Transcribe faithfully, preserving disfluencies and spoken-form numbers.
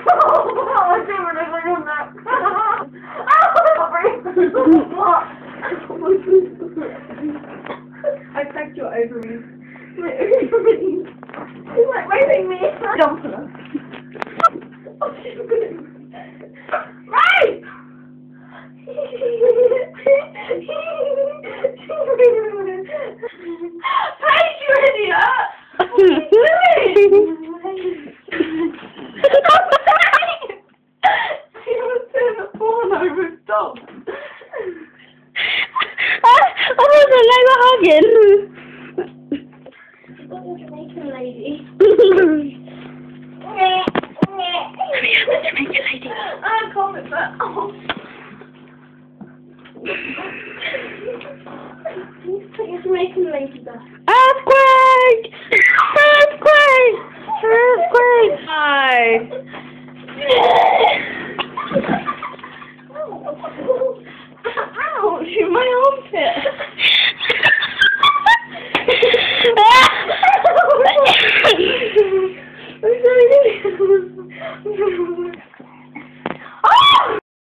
Oh, damn it, I got on that. I cracked your ovaries. My ovaries. He's like raping me. Jump on her. Oh, she's good. Right! Paige, you idiot! What are you doing? He was doing the porno with dogs. I wasn't like a hugging. What was Jamaican lady? Jamaican lady. I can't with that. Oh. Please put your Jamaican lady back. Earthquake! Earthquake! Earthquake! Hi. Ouch, my armpit. I'm sorry.